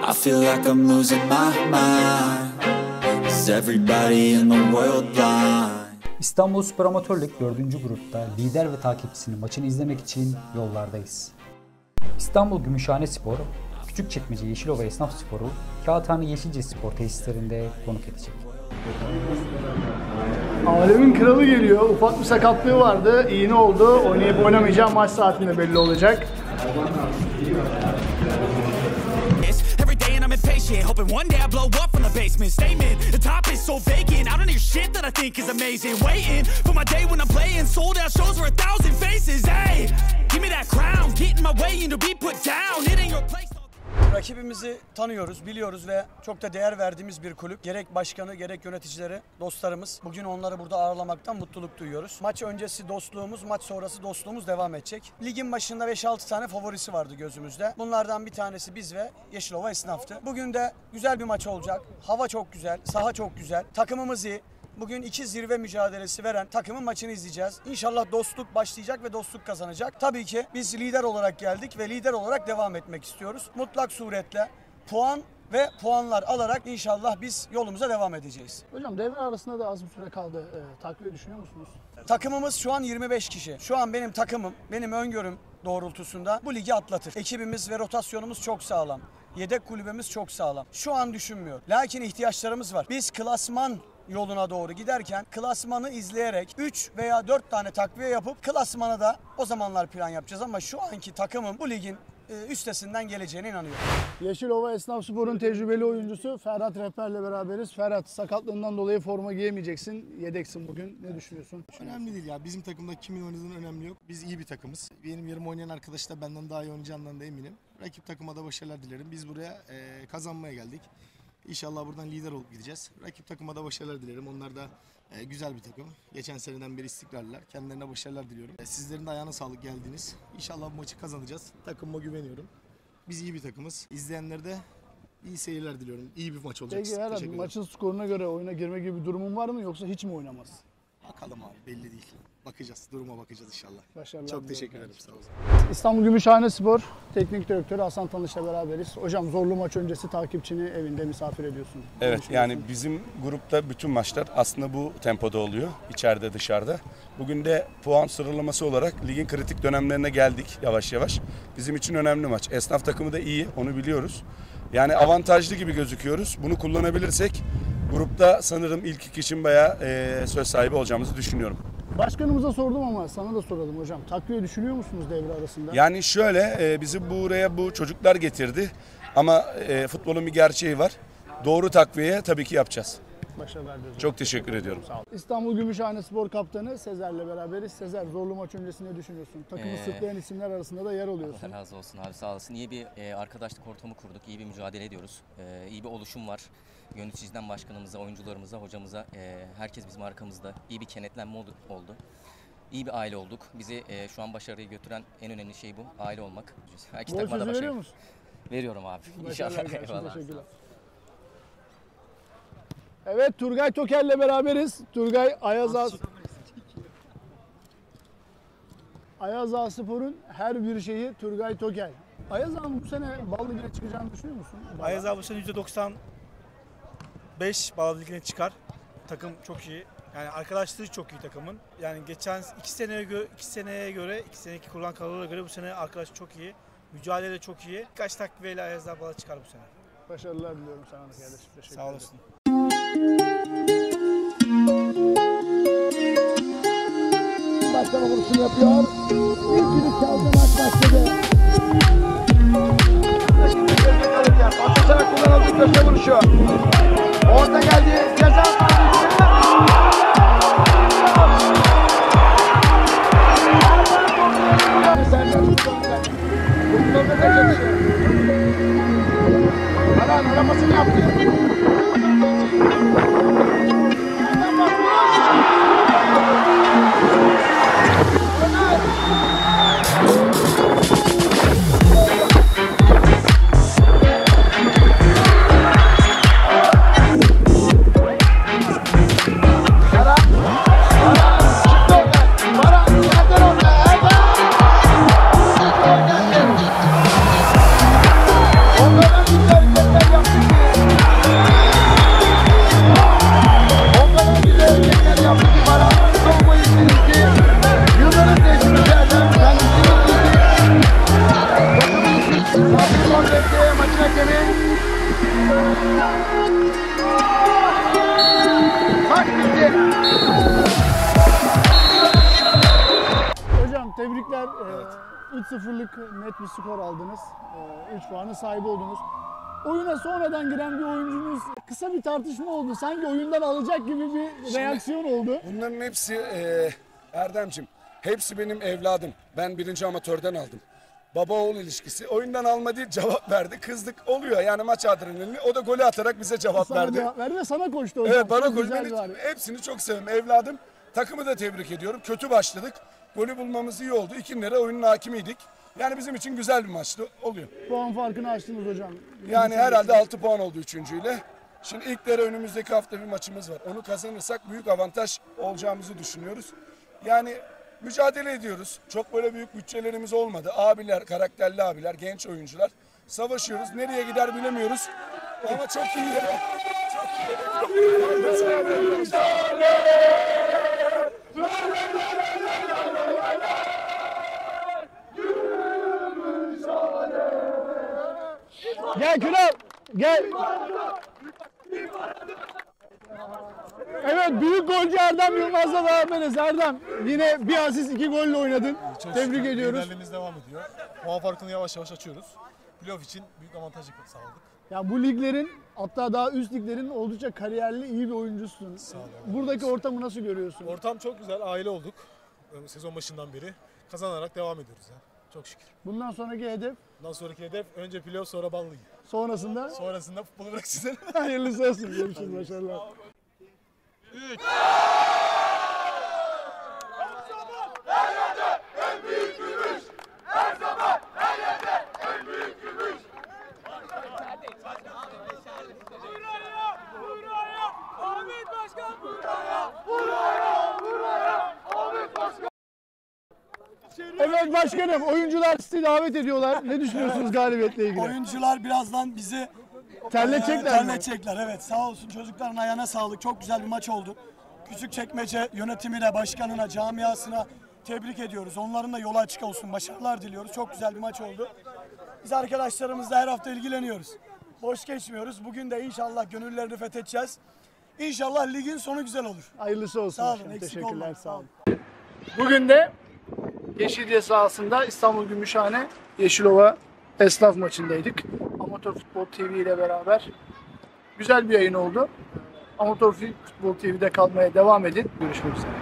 I feel like I'm losing my mind. Is everybody in the world blind? İstanbulspor Amatör Lig 4. grupta lider ve takipçisinin maçını izlemek için yollardayız. İstanbul Gümüşhanespor, Küçükçekmece Yeşilova Esnafspor'u Kağıthane Yeşilcespor tesislerinde konuk edecek. Alemin kralı geliyor. Ufak bir sakatlığı vardı. İğne oldu. Oynayıp oynamayacağı maç saatinde belli olacak. Hoping one day I blow up from the basement. Statement, the top is so vacant. I don't hear shit that I think is amazing. Waiting for my day when I'm playing sold out shows for 1,000 faces. Hey, give me that crown. Get in my way and to be put down. It ain't your place. Rakibimizi tanıyoruz, biliyoruz ve çok da değer verdiğimiz bir kulüp. Gerek başkanı, gerek yöneticileri, dostlarımız. Bugün onları burada ağırlamaktan mutluluk duyuyoruz. Maç öncesi dostluğumuz, maç sonrası dostluğumuz devam edecek. Ligin başında 5-6 tane favorisi vardı gözümüzde. Bunlardan bir tanesi biz ve Yeşilova Esnaf'tı. Bugün de güzel bir maç olacak. Hava çok güzel, saha çok güzel. Takımımız iyi. Bugün iki zirve mücadelesi veren takımın maçını izleyeceğiz. İnşallah dostluk başlayacak ve dostluk kazanacak. Tabii ki biz lider olarak geldik ve lider olarak devam etmek istiyoruz. Mutlak suretle puan ve puanlar alarak inşallah biz yolumuza devam edeceğiz. Hocam devre arasında da az bir süre kaldı. Takviye düşünüyor musunuz? Takımımız şu an 25 kişi. Şu an benim takımım, benim öngörüm doğrultusunda bu ligi atlatır. Ekibimiz ve rotasyonumuz çok sağlam. Yedek kulübemiz çok sağlam. Şu an düşünmüyor. Lakin ihtiyaçlarımız var. Biz klasman yoluna doğru giderken klasmanı izleyerek 3 veya 4 tane takviye yapıp klasmana da o zamanlar plan yapacağız ama şu anki takımın bu ligin üstesinden geleceğine inanıyorum. Yeşilova Esnafspor'un tecrübeli oyuncusu Ferhat Rehber'le beraberiz. Ferhat, sakatlığından dolayı forma giyemeyeceksin. Yedeksin bugün. Ne düşünüyorsun? Önemli değil ya. Bizim takımda kimin oynadığının önemi yok. Biz iyi bir takımız. Benim yerime oynayan arkadaş da benden daha iyi oynayacağından da eminim. Rakip takıma da başarılar dilerim. Biz buraya kazanmaya geldik. İnşallah buradan lider olup gideceğiz. Rakip takıma da başarılar dilerim. Onlar da güzel bir takım. Geçen seneden beri istikrarlılar. Kendilerine başarılar diliyorum. Sizlerin de ayağına sağlık geldiniz. İnşallah bu maçı kazanacağız. Takımıma güveniyorum. Biz iyi bir takımız. İzleyenlere de iyi seyirler diliyorum. İyi bir maç olacak. Peki Ferhat, maçın skoruna göre oyuna girme gibi bir durumun var mı yoksa hiç mi oynamaz? Bakalım abi, belli değil. Bakacağız. Duruma bakacağız inşallah. Başarılar. Çok teşekkür ederim. Sağ olun. İstanbul Gümüşhanespor Teknik Direktörü Hasan Tanış'la beraberiz. Hocam, zorlu maç öncesi takipçini evinde misafir ediyorsun. Evet, yani bizim grupta bütün maçlar aslında bu tempoda oluyor. İçeride, dışarıda. Bugün de puan sıralaması olarak ligin kritik dönemlerine geldik yavaş yavaş. Bizim için önemli maç. Esnaf takımı da iyi, onu biliyoruz. Yani avantajlı gibi gözüküyoruz. Bunu kullanabilirsek grupta sanırım ilk iki için bayağı söz sahibi olacağımızı düşünüyorum. Başkanımıza sordum ama sana da soralım hocam. Takviye düşünüyor musunuz devre arasında? Yani şöyle, bizi buraya bu çocuklar getirdi ama futbolun bir gerçeği var. Doğru takviye tabii ki yapacağız. Başarılar diliyorum. Çok teşekkür ediyorum. Sağ olun. İstanbul Gümüşhanespor kaptanı Sezer'le beraberiz. Sezer, zorlu maç öncesi ne düşünüyorsun? Takımı sırtlayan isimler arasında da yer alıyorsun. Allah razı olsun abi, sağ olasın. İyi bir arkadaşlık ortamı kurduk, iyi bir mücadele ediyoruz. İyi bir oluşum var. Yöneticiden başkanımıza, oyuncularımıza, hocamıza, herkes bizim arkamızda. İyi bir kenetlenme oldu. İyi bir aile olduk. Bizi şu an başarıya götüren en önemli şey bu, aile olmak. Gol sözü veriyor musun? Veriyorum abi. Başarılar, İnşallah. Eyvallah. teşekkürler. Evet, Turgay Toker'le beraberiz. Turgay, Ayaz Spor'un her bir şeyi Turgay Toker. Ayaz Ağa'nın bu sene Bal Ligi'ne çıkacağını düşünüyor musun? Ayaz Ağa bu sene %95 Bal Ligi'ne çıkar. Takım çok iyi. Yani arkadaşlığı çok iyi takımın. Yani geçen 2 seneki kurulan kadrolara göre bu sene arkadaş çok iyi. Mücadele çok iyi. Birkaç takviyeyle Ayaz Ağa Bal'a çıkar bu sene. Başarılar diliyorum sana da kardeşim. Teşekkür Sağ olasın. Başlama vuruşunu yapıyor. İlkini çaldı, maç başladı. Atışarak kullanıldı köşe vuruşu. Orta geldi. Ceza aramasını yaptı. hakemi. Maç bitti. Hocam tebrikler. 3-0'lık net bir skor aldınız. 3 puanın sahibi oldunuz. Oyuna sonradan giren bir oyuncunuz kısa bir tartışma oldu. Sanki oyundan alacak gibi bir reaksiyon oldu. Bunların hepsi Erdemciğim, hepsi benim evladım. Ben 1. amatörden aldım. Baba oğul ilişkisi. Oyundan alma değil, cevap verdi. Kızdık oluyor yani, maç adrenalini. O da golü atarak bize cevap verdi. Cevap verdi ve sana koştu hocam. Evet, bana Çok koştu. güzel Ben hepsini çok seviyorum. Evladım. Takımı da tebrik ediyorum. Kötü başladık. Golü bulmamız iyi oldu. İkinlere oyunun hakimiydik. Yani bizim için güzel bir maçtı. Oluyor. Puan farkını açtınız hocam. Yani herhalde 6 puan oldu üçüncüyle. Şimdi ilklere önümüzdeki hafta bir maçımız var. Onu kazanırsak büyük avantaj olacağımızı düşünüyoruz. Yani mücadele ediyoruz. Çok böyle büyük bütçelerimiz olmadı. Abiler, karakterli abiler, genç oyuncular. Savaşıyoruz. Nereye gider bilemiyoruz. Ama çok iyi. Çok iyi. Gel Künal, gel. Evet, büyük golcü Erdem Yılmaz'la beraberiz. Erdem, yine bir asist 2 golle oynadın. Tebrik ediyoruz. Liderliğimiz devam ediyor. Puan farkını yavaş yavaş açıyoruz. Playoff için büyük avantaj sağladık. Ya bu liglerin, hatta daha üst liglerin oldukça kariyerli, iyi bir oyuncusun. Sağ olun. Buradaki ortamı nasıl görüyorsun? Ortam çok güzel, aile olduk. Sezon başından beri kazanarak devam ediyoruz ya. Çok şükür. Bundan sonraki hedef, Bundan sonraki hedef önce playoff, sonra ballı. sonrasında Sonrasında futbolu bıraksın. hayırlısı olsun. Görüşürüz, başarılar. 3. Evet başkanım, oyuncular sizi davet ediyorlar. Ne düşünüyorsunuz galibiyetle ilgili? Oyuncular birazdan bizi Terletecekler mi? terletecekler. Evet, sağ olsun, çocukların ayağına sağlık. Çok güzel bir maç oldu. Küçükçekmece yönetimine, başkanına, camiasına tebrik ediyoruz. Onların da yolu açık olsun. Başarılar diliyoruz. Çok güzel bir maç oldu. Biz arkadaşlarımızla her hafta ilgileniyoruz. Boş geçmiyoruz. Bugün de inşallah gönüllerini fethedeceğiz. İnşallah ligin sonu güzel olur. Hayırlısı olsun. Sağ olun, başkanım. eksik Teşekkürler, olmayın. sağ olun. Bugün de Yeşilce sahasında İstanbul Gümüşhane Yeşilova esnaf maçındaydık. Amatör Futbol TV ile beraber güzel bir yayın oldu. Amatör Futbol TV'de kalmaya devam edin. Görüşmek üzere.